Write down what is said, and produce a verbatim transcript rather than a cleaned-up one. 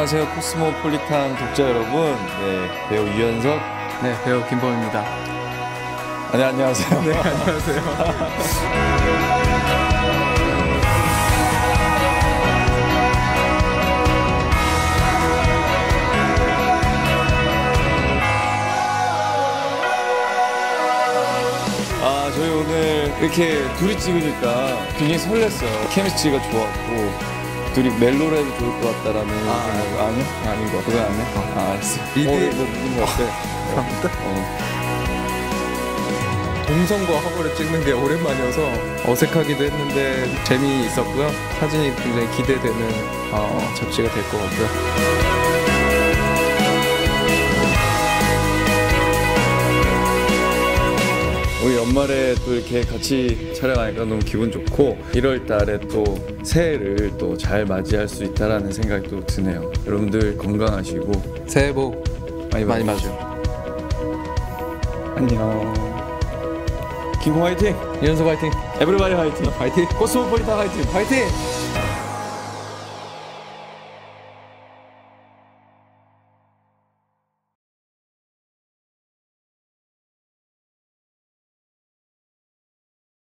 안녕하세요, 코스모폴리탄 독자 여러분. 네, 배우 유연석. 네, 배우 김범입니다. 아, 네, 안녕하세요. 네, 안녕하세요. 아, 저희 오늘 이렇게 둘이 찍으니까 굉장히 설렜어요. 케미스트리가 좋았고, 둘이 멜로로 해도 좋을 것 같다라는 아, 생각. 아니요? 아닌 것 같아. 그건 안 해? 어. 아, 알았어. 리드. 어, 너 누군 것 같아? 어. 동성과 화보를 찍는 게 오랜만이어서 어색하기도 했는데 재미있었고요. 사진이 굉장히 기대되는 어, 접시가 될 것 같고요. 우리 연말에 또 이렇게 같이 촬영하니까 너무 기분 좋고, 일월 달에 또 새해를 또 잘 맞이할 수 있다라는 생각이 또 드네요. 여러분들 건강하시고 새해 복 많이 많이 받으시죠. 받으세요. 안녕. 김호 화이팅! 유연석 화이팅! 에브리바디 화이팅! 화이팅! 코스모폴리탄 화이팅! 화이팅!